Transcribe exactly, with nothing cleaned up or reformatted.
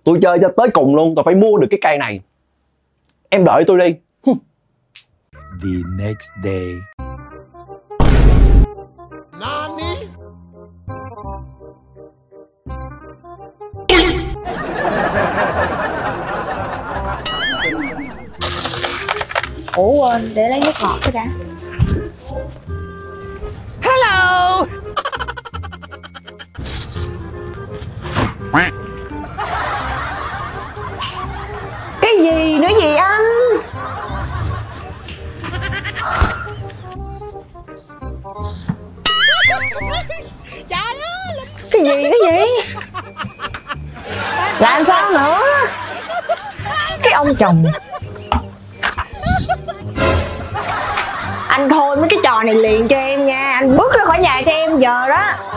Tôi chơi cho tới cùng luôn, tôi phải mua được cái cây này. Em đợi tôi đi. The next day. Nani? Ủa quên để lấy nước ngọt cái đã. Hello. Cái gì nữa gì anh? Trời ơi. Cái gì nữa gì? Làm sao nữa? Cái ông chồng. Anh thôi mấy cái trò này liền cho em nha. Anh bước ra khỏi nhà cho em giờ đó.